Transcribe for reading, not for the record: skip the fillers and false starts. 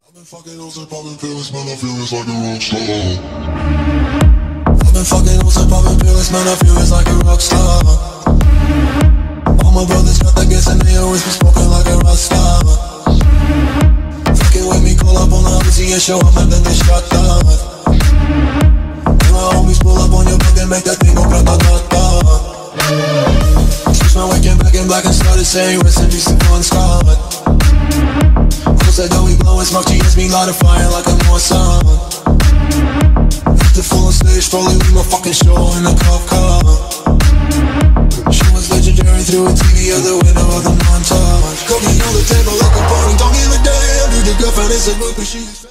I've been fucking hoes and popping pills, man, I feel it's like a rock star. I've been fucking hoes and popping pills, man, I feel it's like a rock star. All my brothers got that gas and they always be smoking like a rock star. Fucking with me, call up on the Uzi and show up and then they shot down. And my homies pull up on your block and make that thing go grata-ta-ta. Switch my waking back in black and started saying rest in peace to Bon Scott. Said that we blowin' smoke, GS me light a fire like a North Sun. Hit the full on stage, probably leave my fucking show in a cop car. She was legendary through a TV out the window of the montage. Cooking on the table like a party, don't give a damn. Dude, your girlfriend is a group and she's